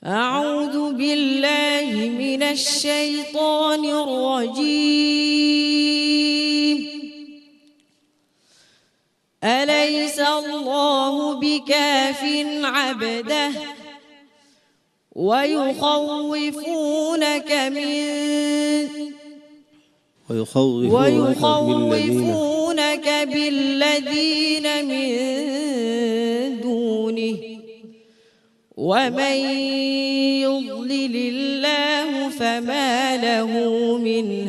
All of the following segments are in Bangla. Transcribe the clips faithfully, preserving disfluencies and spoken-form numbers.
أعوذ بالله من الشيطان الرجيم. أليس الله بكاف عبده ويخوفونك من ويخوفونك بالذين من دونه ومن يضلل الله فما له من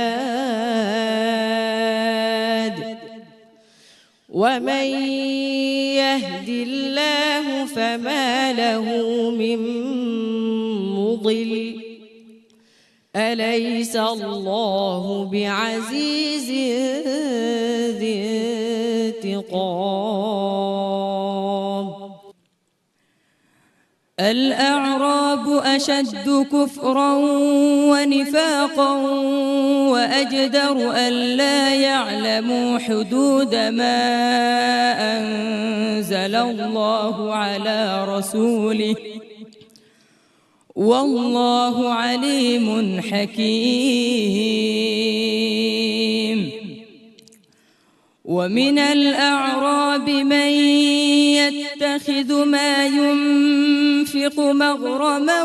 هاد ومن يهد الله فما له من مضل أليس الله بعزيز ذي انتقام. الأعراب أشد كفرا ونفاقا وأجدر ألا يعلموا حدود ما أنزل الله على رسوله والله عليم حكيم. ومن الأعراب من يتخذ ما ينفق مغرما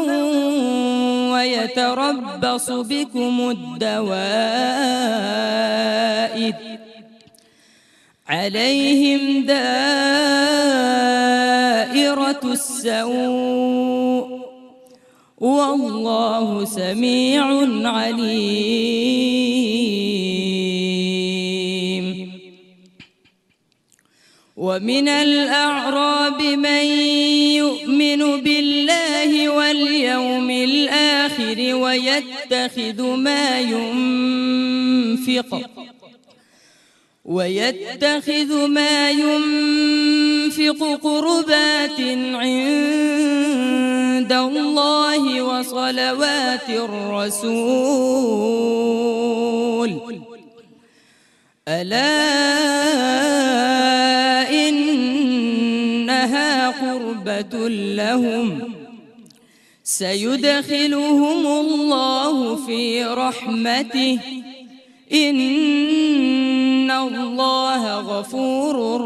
ويتربص بكم الدوائر عليهم دائرة السوء والله سميع عليم. ومن الأعراب من يؤمن بالله واليوم الآخر ويتخذ ما ينفق ويتخذ ما ينفق قربات عند الله وصلوات الرسول ألا إنها قربة لهم سيدخلهم الله في رحمته إن الله غفور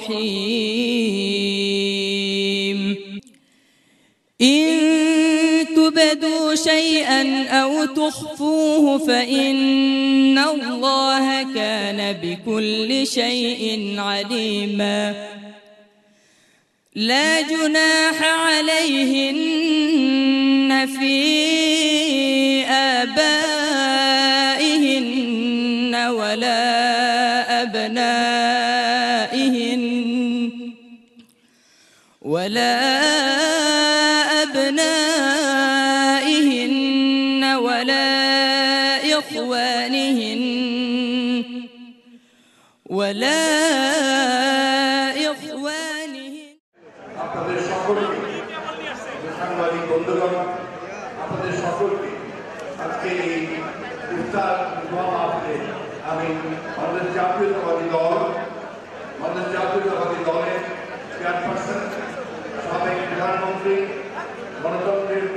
رحيم. إن تبدوا شيئا أو تخفوه فإن الله كان بكل شيء عليما. لا جناح عليهن في آبائهن ولا أبنائهن ولا أبنائهن ولا إخوانهن ولا إخوانهن. আপনাদের সকলকে সাংবাদিক বন্ধুগণ আপনাদের সকলকে আজকে এই ইফতার দোয়া মাহফিলে আমি আমাদের জাতীয়তাবাদী দল আমাদের জাতীয়তাবাদী দলের চেয়ারপারসন সাবেক প্রধানমন্ত্রী গণতন্ত্রের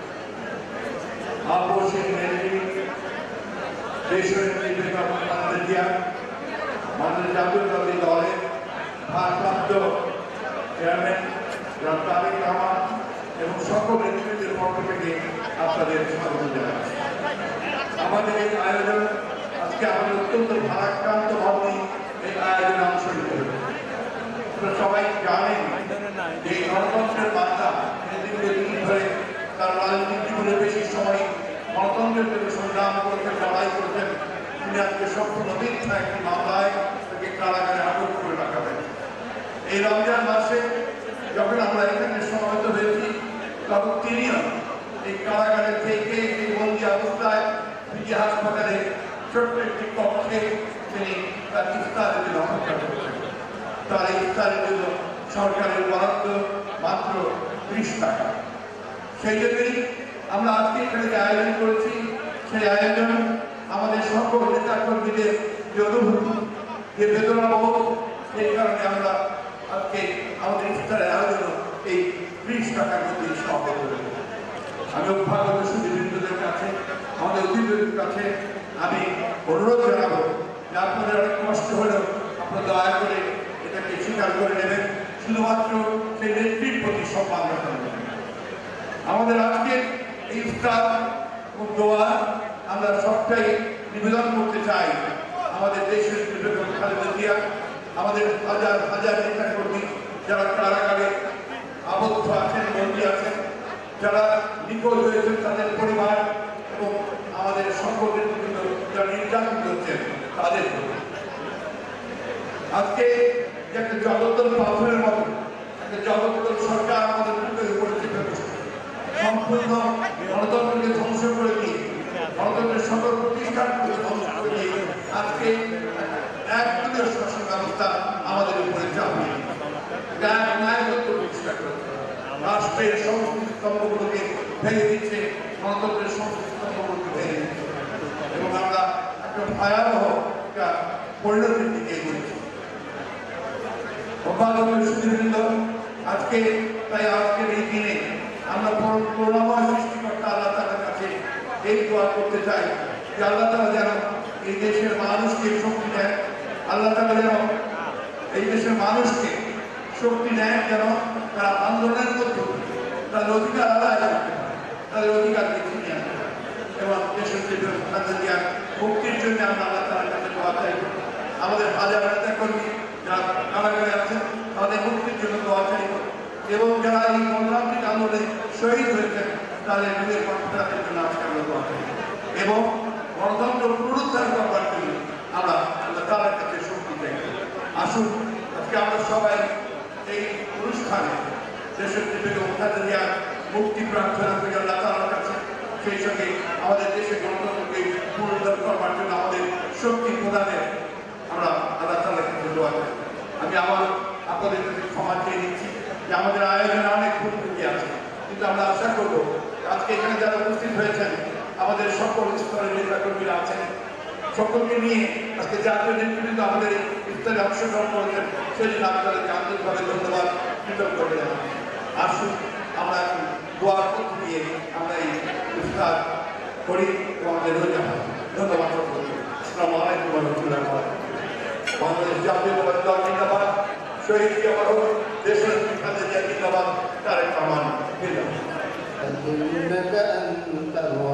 আপসের নেত্রী দেশনেত্রী বেগম খালেদা জিয়া আমাদের জাতীয়তাবাদী দলের ভারপ্রাপ্ত চেয়ারম্যান জনাব তারেক রহমান এবং সকল নেতৃত্বের পক্ষ থেকে আপনাদের স্বাগত জানাচ্ছি। আমাদের এই আয়োজন আজকে আমাদের অত্যন্ত ভারাক্রান্ত ভাবে এই আয়োজনে অংশ নিতে হবে। আপনারা সবাই জানেন যে গণতন্ত্রের বার্তা দীর্ঘদিন ধরে তার রাজনৈতিক জীবনে বেশি সময় গণতন্ত্রের জন্য সংগ্রাম করেছেন, লড়াই করেছেন। তিনি আজকে সম্পূর্ণ মিথ্যা একটি মামলায় তাকে কারাগারে আটক করে রাখা হয়েছে। এই রমজান মাসে যখন আমরা এখানে সমবেত হয়েছি তখন তিনিও এই কারাগারে থেকে এই বন্দি অবস্থায় পিজি হাসপাতালে ছোট্ট একটি কক্ষে তিনি তার ইফতারের জন্য অপেক্ষা করছেন। তার এই ইফতারের জন্য সরকারের বরাদ্দ মাত্র ত্রিশ টাকা। সেই জন্যই আমরা আজকে এখানে যে আয়োজন করেছি সেই আয়োজন আমাদের সকল নেতা কর্মীদের যে অনুভূতি যে বেদনা বোধ সেই কারণে আমরা আজকে আমাদের ইফতারের আয়োজন এই ত্রিশ টাকার মধ্যে সমাপ্ত করেছি। আমি অভ্যাগত সুধীবৃন্দদের কাছে, আমাদের অতিথিদের কাছে আমি অনুরোধ জানাবো যে আপনাদের অনেক কষ্ট হলেও আপনারা দয়া করে এটাকে স্বীকার করে নেবেন, শুধুমাত্র সেই নেত্রীর প্রতি সম্মান দেখাবেন। আমাদের আজকের এই ইফতার ও দোয়া আমরা সবটাই নিবেদন করতে চাই আমাদের দেশের বেগম খালেদা জিয়া, আমাদের হাজার হাজার নেতা কর্মী যারা কারাগারে আবদ্ধ আছেন, বন্দী আছেন, যারা নিখোঁজ হয়েছেন তাদের পরিবার এবং আমাদের সকল নেতৃবৃন্দ যারা নির্যাতিত হচ্ছেন তাদের আজকে একটা জগদ্দল পাথরের মতো একটা জগদ্দল সরকার আমাদের বুকের উপরে চেপে বসছে, সম্পূর্ণ গণতন্ত্রকে ধ্বংস করে দিয়ে, গণতন্ত্রের সকল প্রতিষ্ঠানকে ধ্বংস করে দিয়ে আজকে একদলীয় শাসন ব্যবস্থা আমাদের উপরে চাপিয়ে নায়কত্ব প্রতিষ্ঠা করেছে, রাষ্ট্রের সংস্কৃতি স্তম্ভগুলোকে ভেঙে দিচ্ছে, গণতন্ত্রের সংস্কৃতি স্তম্ভগুলোকে ভেঙে দিচ্ছে এবং আমরা একটা ভয়াবহ একটা পরিণতির দিকে এগোচ্ছি। সুধীবৃন্দ, আজকে তাই আজকের এই দিনে আমরা করুণাময় সৃষ্টিকর্তা আল্লাহ তাআলার কাছে এই দোয়া করতে চাই যে আল্লাহ তাআলা যেন এই দেশের মানুষকে শক্তি দেন, আল্লাহ তাআলা যেন এই দেশের মানুষকে শক্তি দেন যেন তারা আন্দোলনের মধ্যে তাদের অধিকার আদায় করতে পারে, তাদের অধিকার দেখিয়ে নিয়ে আসতে পারে এবং দেশের যে খালেদা মুক্তির জন্য আমরা আল্লাহ তাআলার কাছে দোয়া চাই। আমাদের হাজার নেতা কর্মী যারা কারাগারে আছেন তাদের মুক্তির জন্য দোয়া চাইব এবং যারা এই গণতান্ত্রিক আন্দোলনে শহীদ হয়েছেন তাদের নিজের কর্মচারীদের জন্য আজকে আমরা দোয়া চাইব এবং গণতন্ত্র পুনরুদ্ধার করবার জন্য আমরা আল্লাহ তাআলার কাছে শক্তি চাই। আসুন আজকে আমরা সবাই এই অনুষ্ঠানে দেশের বেগম খালেদা জিয়ার মুক্তি প্রার্থনা করি আল্লাহ তাআলার কাছে, সেই সঙ্গে আমাদের দেশের গণতন্ত্রকে পুনরুদ্ধার করবার জন্য আমাদের শক্তি প্রদানের আমরা আল্লাহ তাআলার কাছে দোয়া করি। আমি আবার আপনাদের কাছে ক্ষমা চেয়ে নিচ্ছি যে আমাদের আয়োজনে অনেক ভুল ত্রুটি আছে, কিন্তু আমরা আশা করব আজকে এখানে যারা উপস্থিত হয়েছেন আমাদের সকল স্তরের নেতা কর্মীরা আছেন, সকলকে নিয়ে আজকে জাতীয় নেতৃবৃন্দ আমাদের ইফতারে অংশগ্রহণ করেছেন, সেই জন্য আপনাদেরকে আন্তরিকভাবে ধন্যবাদ কৃতজ্ঞতা জানাচ্ছি। আসুন আমরা দোয়ার পথ দিয়ে আমরা এই ইফতার করি এবং আমাদের রোজা হয়। ধন্যবাদ সকলকে। আসসালামু আলাইকুম ওয়া রাহমাতুল্লাহি ওয়া বারাকাতুহু। বাংলাদেশ জাতীয়তাবাদী দল জিন্দাবাদ, শহীদ জিয়া মরহুম দেশের খালেদা জিয়া জিন্দাবাদ, তারেক রহমান জিন্দাবাদ। إنك أنت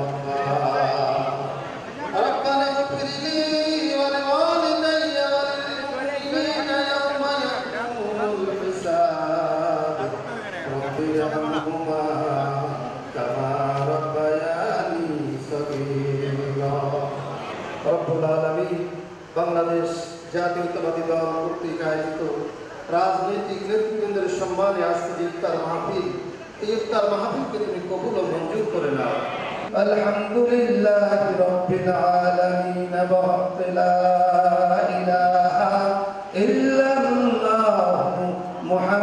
الوهاب ربنا اغفر لي ولوالدي وللمؤمنين يوم يقوم الحساب رب ارحمهما كما ربياني صغيرا رب العالمين বাংলাদেশ জাতীয়তাবাদী দল কর্তৃক আয়োজিত রাজনৈতিক নেতৃবৃন্দের সম্মানে আজকে ইফতার মাহফিল, এই ইফতার মাহফিলকে তুমি কবুল ও মঞ্জুর করে নাও। আলহামদুলিল্লাহি রাব্বিল আলামিন লা ইলাহা ইল্লাল্লাহু মুহাম্মাদুর